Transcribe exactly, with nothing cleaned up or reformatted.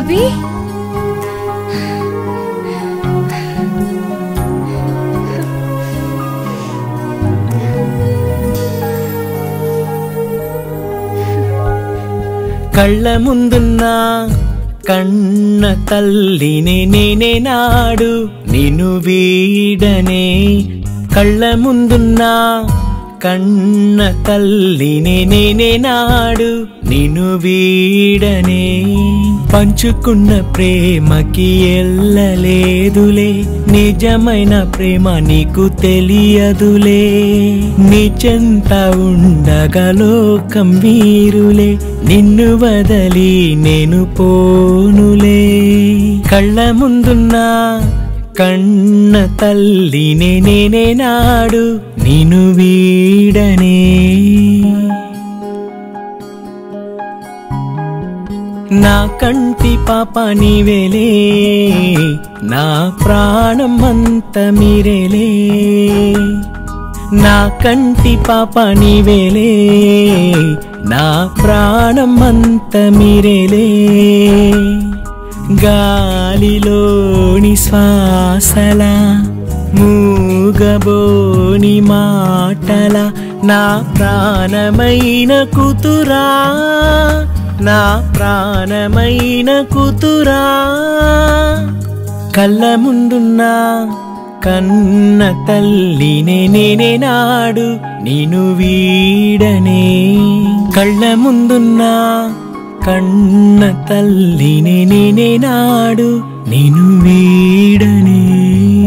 రవి కళ్ళ ముందున్నా కన్న తల్లినే నేనే నాడు నిన్ను వీడనే కళ్ళ ముందున్నా కన్న తల్లినే నేనే నాడు నిన్ను వీడనే పంచుకున్న ప్రేమకి ఎల్లలేదులే నిజమైన ప్రేమ నీకు తెలియదులే నీ చెంత ఉండగా లోకం వీరులే నిన్ను వదలి నేను పోనులే కళ్ళ ముందున్నా కన్న తల్లినే నేనే నాడు నిన్ను వీడనే నా కంటి పాప నీవేలే నా ప్రాణం అంత మీరేలే నా కంటి పాప నీవేలే నా ప్రాణం అంత మీరేలే గాలిలోని శ్వాసల మూగబోని మాటల నా ప్రాణమైన కూతురా నా ప్రాణమైన కూతురా కళ్ళ ముందున్నా కన్న తల్లినే నేనే నాడు నిన్ను వీడనే కళ్ళ ముందున్నా కన్న తల్లినే నేనే నాడు నిన్ను వీడనే